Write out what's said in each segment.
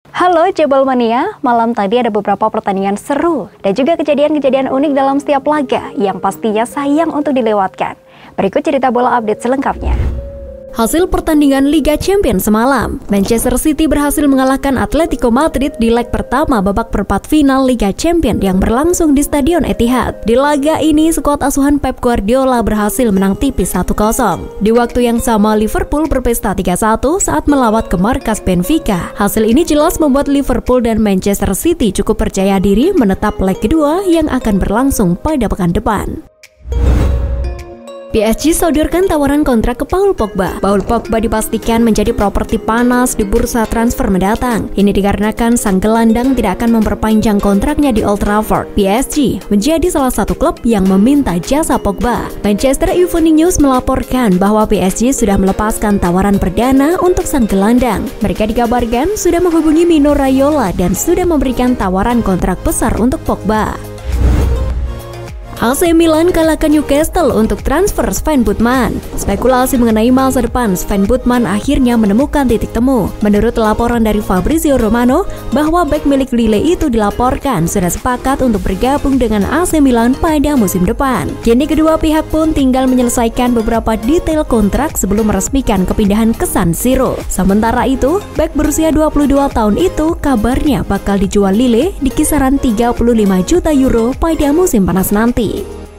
Halo Jebol Mania, malam tadi ada beberapa pertandingan seru dan juga kejadian-kejadian unik dalam setiap laga yang pastinya sayang untuk dilewatkan. Berikut cerita bola update selengkapnya. Hasil pertandingan Liga Champions semalam, Manchester City berhasil mengalahkan Atletico Madrid di leg pertama babak perempat final Liga Champions yang berlangsung di Stadion Etihad. Di laga ini, skuad asuhan Pep Guardiola berhasil menang tipis 1-0. Di waktu yang sama, Liverpool berpesta 3-1 saat melawat ke markas Benfica. Hasil ini jelas membuat Liverpool dan Manchester City cukup percaya diri menetap leg kedua yang akan berlangsung pada pekan depan. PSG sodorkan tawaran kontrak ke Paul Pogba. Paul Pogba dipastikan menjadi properti panas di bursa transfer mendatang. Ini dikarenakan sang gelandang tidak akan memperpanjang kontraknya di Old Trafford. PSG menjadi salah satu klub yang meminta jasa Pogba. Manchester Evening News melaporkan bahwa PSG sudah melepaskan tawaran perdana untuk sang gelandang. Mereka dikabarkan sudah menghubungi Mino Raiola dan sudah memberikan tawaran kontrak besar untuk Pogba. AC Milan kalahkan Newcastle untuk transfer Sven Botman. Spekulasi mengenai masa depan Sven Botman akhirnya menemukan titik temu. Menurut laporan dari Fabrizio Romano, bahwa bek milik Lille itu dilaporkan sudah sepakat untuk bergabung dengan AC Milan pada musim depan. Kini kedua pihak pun tinggal menyelesaikan beberapa detail kontrak sebelum meresmikan kepindahan ke San Siro. Sementara itu, bek berusia 22 tahun itu kabarnya bakal dijual Lille di kisaran 35 juta euro pada musim panas nanti.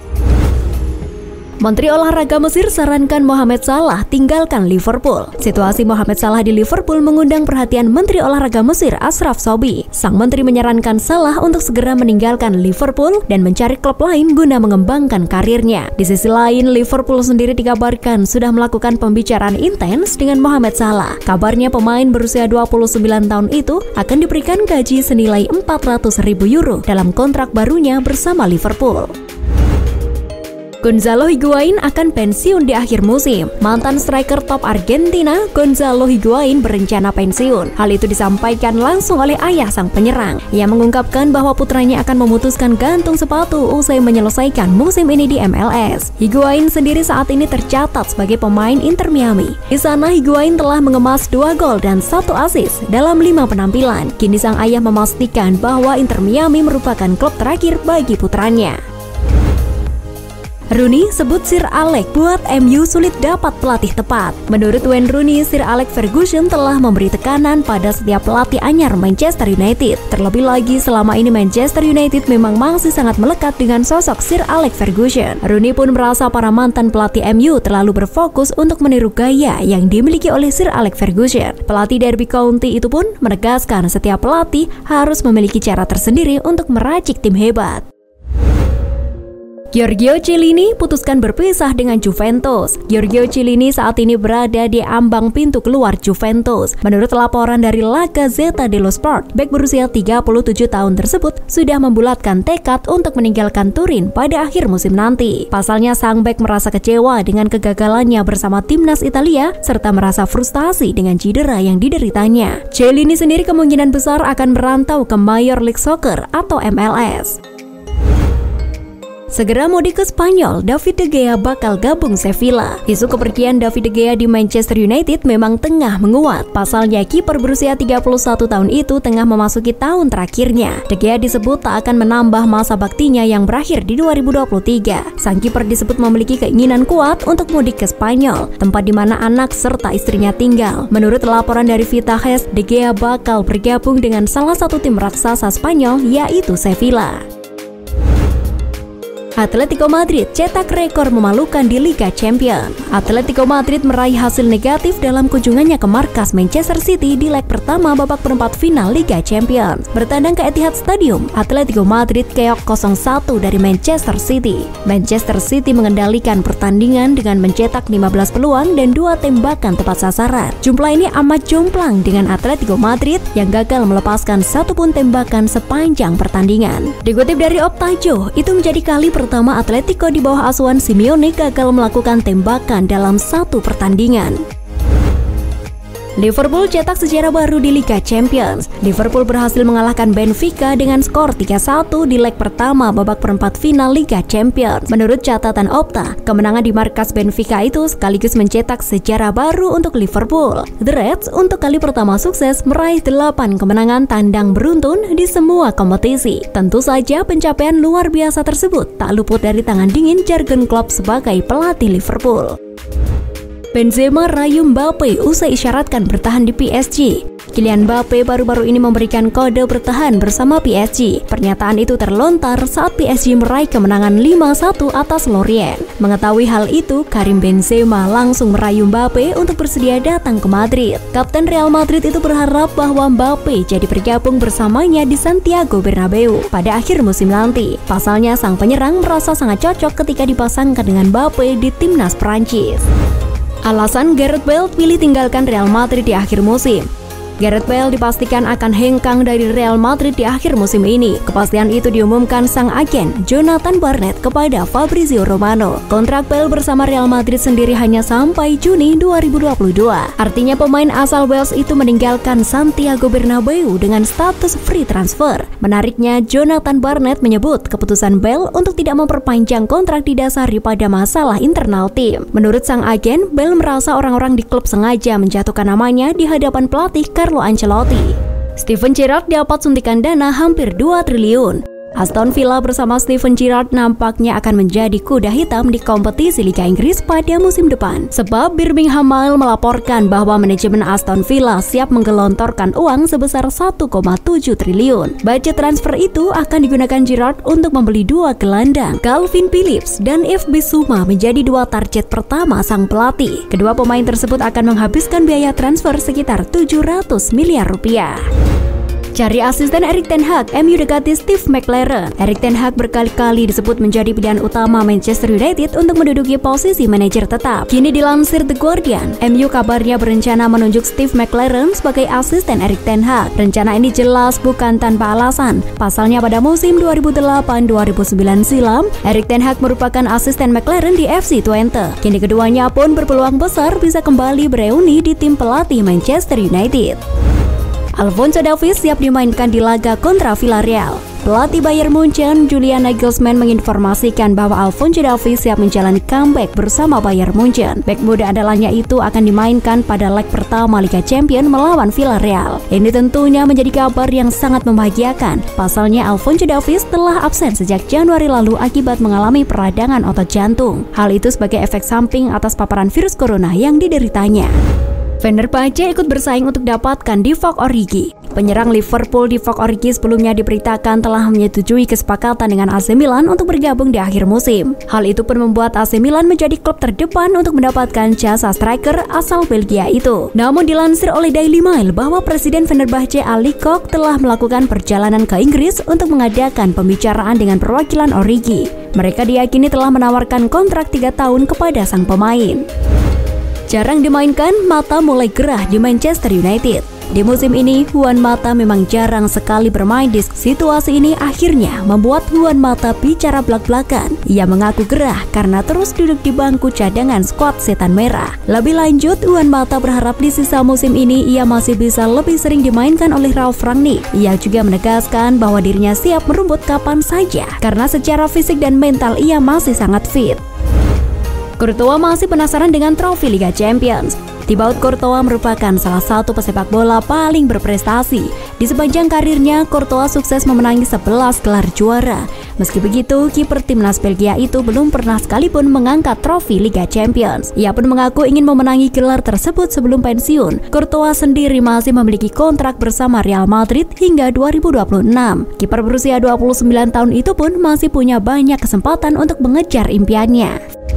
Menteri Olahraga Mesir sarankan Mohamed Salah tinggalkan Liverpool. Situasi Mohamed Salah di Liverpool mengundang perhatian Menteri Olahraga Mesir Ashraf Shaibi. Sang menteri menyarankan Salah untuk segera meninggalkan Liverpool dan mencari klub lain guna mengembangkan karirnya. Di sisi lain, Liverpool sendiri dikabarkan sudah melakukan pembicaraan intens dengan Mohamed Salah. Kabarnya pemain berusia 29 tahun itu akan diberikan gaji senilai 400.000 euro dalam kontrak barunya bersama Liverpool. Gonzalo Higuain akan pensiun di akhir musim. Mantan striker top Argentina, Gonzalo Higuain berencana pensiun. Hal itu disampaikan langsung oleh ayah sang penyerang. Ia mengungkapkan bahwa putranya akan memutuskan gantung sepatu usai menyelesaikan musim ini di MLS. Higuain sendiri saat ini tercatat sebagai pemain Inter Miami. Di sana Higuain telah mengemas 2 gol dan 1 assist dalam 5 penampilan. Kini sang ayah memastikan bahwa Inter Miami merupakan klub terakhir bagi putranya. Rooney sebut Sir Alex buat MU sulit dapat pelatih tepat. Menurut Wayne Rooney, Sir Alex Ferguson telah memberi tekanan pada setiap pelatih anyar Manchester United. Terlebih lagi selama ini Manchester United memang masih sangat melekat dengan sosok Sir Alex Ferguson. Rooney pun merasa para mantan pelatih MU terlalu berfokus untuk meniru gaya yang dimiliki oleh Sir Alex Ferguson. Pelatih Derby County itu pun menegaskan setiap pelatih harus memiliki cara tersendiri untuk meracik tim hebat. Giorgio Chiellini putuskan berpisah dengan Juventus. Giorgio Chiellini saat ini berada di ambang pintu keluar Juventus. Menurut laporan dari La Gazzetta dello Sport, bek berusia 37 tahun tersebut sudah membulatkan tekad untuk meninggalkan Turin pada akhir musim nanti. Pasalnya sang bek merasa kecewa dengan kegagalannya bersama timnas Italia serta merasa frustasi dengan cedera yang dideritanya. Chiellini sendiri kemungkinan besar akan merantau ke Major League Soccer atau MLS. Segera mudik ke Spanyol, David De Gea bakal gabung Sevilla. Isu kepergian David De Gea di Manchester United memang tengah menguat. Pasalnya kiper berusia 31 tahun itu tengah memasuki tahun terakhirnya. De Gea disebut tak akan menambah masa baktinya yang berakhir di 2023. Sang kiper disebut memiliki keinginan kuat untuk mudik ke Spanyol, tempat di mana anak serta istrinya tinggal. Menurut laporan dari Vitahes, De Gea bakal bergabung dengan salah satu tim raksasa Spanyol yaitu Sevilla. Atletico Madrid cetak rekor memalukan di Liga Champions. Atletico Madrid meraih hasil negatif dalam kunjungannya ke markas Manchester City di leg pertama babak perempat final Liga Champions. Bertandang ke Etihad Stadium, Atletico Madrid keok 0-1 dari Manchester City. Manchester City mengendalikan pertandingan dengan mencetak 15 peluang dan 2 tembakan tepat sasaran. Jumlah ini amat jomplang dengan Atletico Madrid yang gagal melepaskan 1 pun tembakan sepanjang pertandingan. Dikutip dari Optajo, itu menjadi kali pertama Atletico di bawah asuhan Simeone gagal melakukan tembakan dalam 1 pertandingan. Liverpool cetak sejarah baru di Liga Champions. Liverpool berhasil mengalahkan Benfica dengan skor 3-1 di leg pertama babak perempat final Liga Champions. Menurut catatan Opta, kemenangan di markas Benfica itu sekaligus mencetak sejarah baru untuk Liverpool. The Reds untuk kali pertama sukses meraih 8 kemenangan tandang beruntun di semua kompetisi. Tentu saja pencapaian luar biasa tersebut tak luput dari tangan dingin Jurgen Klopp sebagai pelatih Liverpool. Benzema rayu Mbappe usai isyaratkan bertahan di PSG. Kylian Mbappe baru-baru ini memberikan kode bertahan bersama PSG. Pernyataan itu terlontar saat PSG meraih kemenangan 5-1 atas Lorient. Mengetahui hal itu, Karim Benzema langsung merayu Mbappe untuk bersedia datang ke Madrid. Kapten Real Madrid itu berharap bahwa Mbappe jadi bergabung bersamanya di Santiago Bernabeu pada akhir musim nanti. Pasalnya, sang penyerang merasa sangat cocok ketika dipasangkan dengan Mbappe di timnas Prancis. Alasan Gareth Bale pilih tinggalkan Real Madrid di akhir musim. Gareth Bale dipastikan akan hengkang dari Real Madrid di akhir musim ini. Kepastian itu diumumkan sang agen Jonathan Barnett kepada Fabrizio Romano. Kontrak Bale bersama Real Madrid sendiri hanya sampai Juni 2022. Artinya pemain asal Wales itu meninggalkan Santiago Bernabeu dengan status free transfer. Menariknya, Jonathan Barnett menyebut keputusan Bale untuk tidak memperpanjang kontrak didasari pada masalah internal tim. Menurut sang agen, Bale merasa orang-orang di klub sengaja menjatuhkan namanya di hadapan pelatih Carlo Ancelotti. Steven Gerrard dapat suntikan dana hampir 2 triliun. Aston Villa bersama Steven Gerrard nampaknya akan menjadi kuda hitam di kompetisi Liga Inggris pada musim depan. Sebab Birmingham Mail melaporkan bahwa manajemen Aston Villa siap menggelontorkan uang sebesar 1,7 triliun. Budget transfer itu akan digunakan Gerrard untuk membeli 2 gelandang, Calvin Phillips dan Yves Bissouma menjadi 2 target pertama sang pelatih. Kedua pemain tersebut akan menghabiskan biaya transfer sekitar 700 miliar rupiah. Cari asisten Erik ten Hag, MU dekati Steve McLaren. Erik ten Hag berkali-kali disebut menjadi pilihan utama Manchester United untuk menduduki posisi manajer tetap. Kini dilansir The Guardian, MU kabarnya berencana menunjuk Steve McLaren sebagai asisten Erik ten Hag. Rencana ini jelas bukan tanpa alasan. Pasalnya pada musim 2008-2009 silam, Erik ten Hag merupakan asisten McLaren di FC Twente. Kini keduanya pun berpeluang besar bisa kembali bereuni di tim pelatih Manchester United. Alphonso Davies siap dimainkan di laga kontra Villarreal. Pelatih Bayern Munchen, Julian Nagelsmann menginformasikan bahwa Alphonso Davies siap menjalani comeback bersama Bayern Munchen. Bek muda andalanya itu akan dimainkan pada leg pertama Liga Champions melawan Villarreal. Ini tentunya menjadi kabar yang sangat membahagiakan. Pasalnya Alphonso Davies telah absen sejak Januari lalu akibat mengalami peradangan otot jantung. Hal itu sebagai efek samping atas paparan virus corona yang dideritanya. Fenerbahce ikut bersaing untuk dapatkan Divock Origi. Penyerang Liverpool Divock Origi sebelumnya diberitakan telah menyetujui kesepakatan dengan AC Milan untuk bergabung di akhir musim. Hal itu pun membuat AC Milan menjadi klub terdepan untuk mendapatkan jasa striker asal Belgia itu. Namun dilansir oleh Daily Mail bahwa Presiden Fenerbahce Ali Koch telah melakukan perjalanan ke Inggris untuk mengadakan pembicaraan dengan perwakilan Origi. Mereka diyakini telah menawarkan kontrak 3 tahun kepada sang pemain. Jarang dimainkan, Mata mulai gerah di Manchester United. Di musim ini, Juan Mata memang jarang sekali bermain. Di situasi ini akhirnya membuat Juan Mata bicara belak-belakan. Ia mengaku gerah karena terus duduk di bangku cadangan skuad Setan Merah. Lebih lanjut, Juan Mata berharap di sisa musim ini ia masih bisa lebih sering dimainkan oleh Ralf Rangnick. Ia juga menegaskan bahwa dirinya siap merumput kapan saja karena secara fisik dan mental ia masih sangat fit. Courtois masih penasaran dengan trofi Liga Champions. Thibaut Courtois merupakan salah satu pesepak bola paling berprestasi. Di sepanjang karirnya, Courtois sukses memenangi 11 gelar juara. Meski begitu, kiper timnas Belgia itu belum pernah sekalipun mengangkat trofi Liga Champions. Ia pun mengaku ingin memenangi gelar tersebut sebelum pensiun. Courtois sendiri masih memiliki kontrak bersama Real Madrid hingga 2026. Kiper berusia 29 tahun itu pun masih punya banyak kesempatan untuk mengejar impiannya.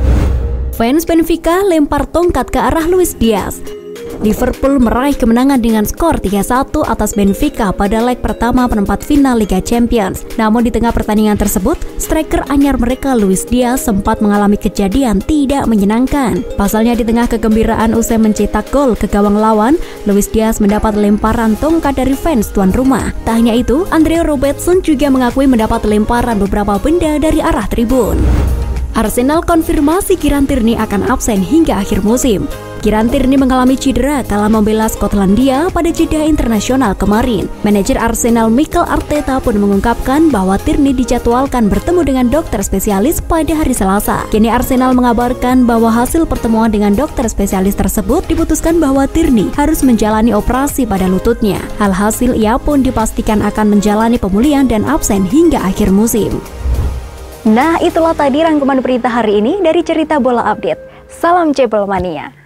Fans Benfica lempar tongkat ke arah Luis Diaz. Liverpool meraih kemenangan dengan skor 3-1 atas Benfica pada leg pertama perempat final Liga Champions. Namun di tengah pertandingan tersebut, striker anyar mereka Luis Diaz sempat mengalami kejadian tidak menyenangkan. Pasalnya di tengah kegembiraan usai mencetak gol ke gawang lawan, Luis Diaz mendapat lemparan tongkat dari fans tuan rumah. Tak hanya itu, Andrea Robertson juga mengakui mendapat lemparan beberapa benda dari arah tribun. Arsenal konfirmasi Kieran Tierney akan absen hingga akhir musim. Kieran Tierney mengalami cedera kala membela Skotlandia pada jeda internasional kemarin. Manajer Arsenal Mikel Arteta pun mengungkapkan bahwa Tierney dijadwalkan bertemu dengan dokter spesialis pada hari Selasa. Kini Arsenal mengabarkan bahwa hasil pertemuan dengan dokter spesialis tersebut diputuskan bahwa Tierney harus menjalani operasi pada lututnya. Alhasil ia pun dipastikan akan menjalani pemulihan dan absen hingga akhir musim. Nah, itulah tadi rangkuman berita hari ini dari Cerita Bola Update. Salam Cepel Mania.